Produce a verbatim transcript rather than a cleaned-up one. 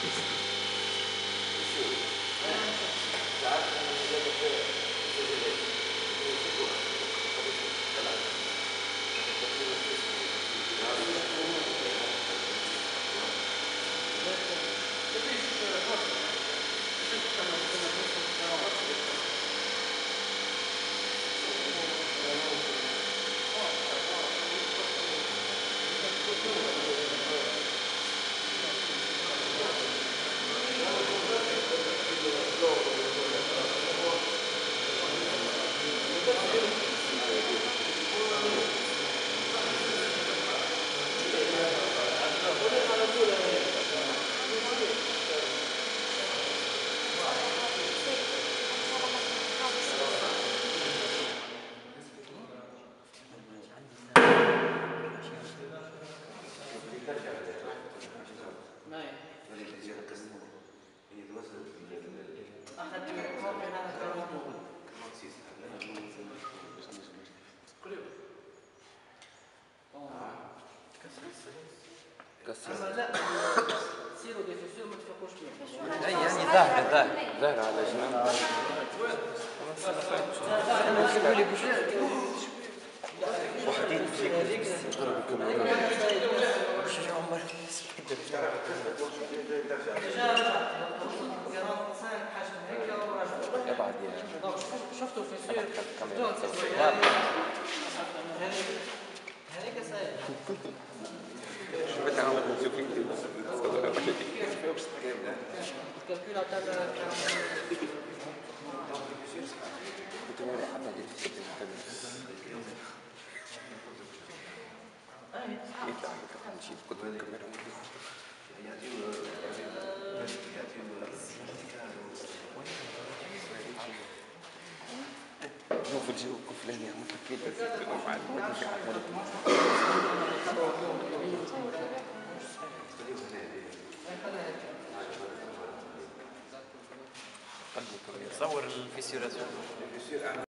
لا سيروا دي فيسير ما تفرقوش فيهم. اي يعني ظاهر ظاهر ظاهر على جنب. وحديد ضرب الكاميرا. مش عمر ابعد يا شفتوا فيسير الكاميرا. هذيك سهل. شو بتعمل نشوفين شوف الجو فلان يعمل كيف صور الفيسيورات.